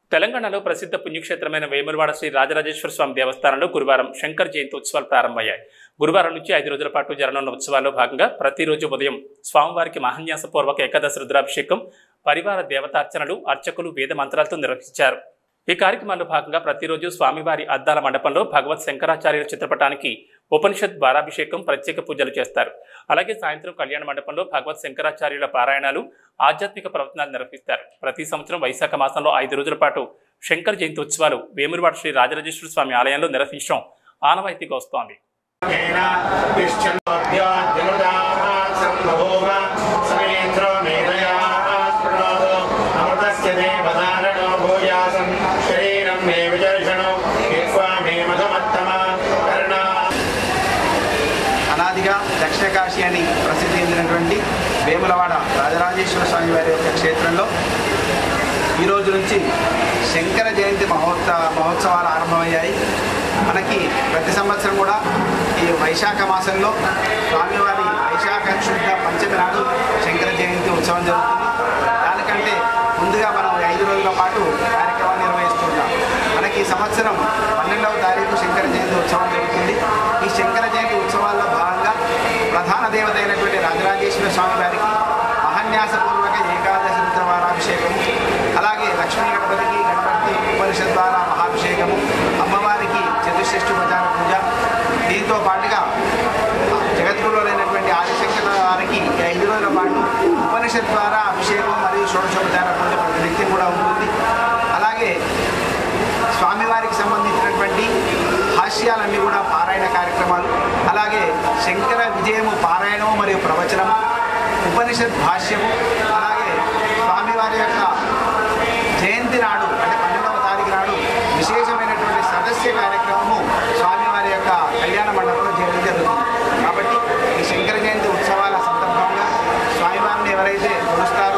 తెలంగాణలో ప్రసిద్ధ పుణ్యక్షేత్రమైన వేములవాడ శ్రీ రాజరాజేశ్వర స్వామి దేవస్థానంలో గురువారం శంకర్ జయంతి ఉత్సవాలు ప్రారంభమయ్యాయి. గురువారం నుంచి 5 రోజుల పాటు జరగనున్న ఉత్సవాల్లో భాగంగా ప్రతిరోజు ఉదయం స్వామివారికి మహాన్యాసపూర్వక ఏకాదశి రుద్రాభిషేకం, పరివార దేవతార్చనలు, అర్చకులు వేద మంత్రాలతో నిర్వహించారు. ఈ కార్యక్రమాల్లో భాగంగా ప్రతిరోజు స్వామివారి అద్దాల మండపంలో భగవత్ శంకరాచార్యుల చిత్రపటానికి ఉపనిషత్ బారాభిషేకం, ప్రత్యేక పూజలు చేస్తారు. అలాగే సాయంత్రం కళ్యాణ మండపంలో భగవత్ శంకరాచార్యుల పారాయణాలు, ఆధ్యాత్మిక ప్రవచనాలు నిర్వహిస్తారు. ప్రతి సంవత్సరం వైశాఖ మాసంలో 5 రోజుల పాటు శంకర్ జయంతి ఉత్సవాలు వేములవాడ శ్రీ రాజరాజేశ్వర స్వామి ఆలయంలో నిర్వహించడం ఆనవాయితీగా వస్తోంది. అనాదిగా దక్షిణ కాశీ అని ప్రసిద్ధి చెందినటువంటి వేములవాడ రాజరాజేశ్వర స్వామి వారి యొక్క క్షేత్రంలో ఈ రోజు నుంచి శంకర జయంతి మహోత్సవాలు ఆరంభమయ్యాయి. మనకి ప్రతి సంవత్సరం కూడా ఈ వైశాఖ మాసంలో స్వామివారి వైశాఖ శుద్ధ పంచమి నాడు శంకర జయంతి ఉత్సవం జరుగుతుంది. దానికంటే ముందుగా మనం 5 రోజుల పాటు కార్యక్రమాలు నిర్వహిస్తున్నాం. మనకి ఈ సంవత్సరం 12వ తారీఖు శంకర జయంతి ఉత్సవం జరుగుతుంది. ఈ శంకర జయంతి ఉత్సవాల్లో భాగంగా ప్రధాన దేవత అయినటువంటి రాజరాజేశ్వర స్వామి వారికి మహాన్యాసపూర్వక ఏకాదశి రుద్రవారాభిషేకము, అలాగే లక్ష్మీ గణపతికి గణపతి ఉపనిషత్ ద్వారా మహాభిషేకము, అమ్మవారికి చతుషష్ఠోపచార పూజ, దీంతో పాటుగా జగద్గురువులైనటువంటి ఆదిశంకర వారికి 5 రోజుల పాటు ఉపనిషత్ ద్వారా అభిషేకం మరియు షోడశోపచార పూజ ప్రతినిత్యం కూడా ఉంటుంది. అలాగే స్వామివారికి సంబంధించినటువంటి హాస్యాలన్నీ కూడా పారాయణ కార్యక్రమాలు, అలాగే శంకర విజయము పారాయణము మరియు ప్రవచనము, ఉపనిషత్ భాష్యము, అలాగే స్వామివారి యొక్క జయంతి నాడు అంటే 12వ తారీఖు నాడు విశేషమైనటువంటి సదస్య కార్యక్రమము స్వామివారి యొక్క కళ్యాణ మండపంలో చేయడం జరుగుతుంది. కాబట్టి ఈ శంకర జయంతి ఉత్సవాల సందర్భంగా స్వామివారిని ఎవరైతే కొలుస్తారో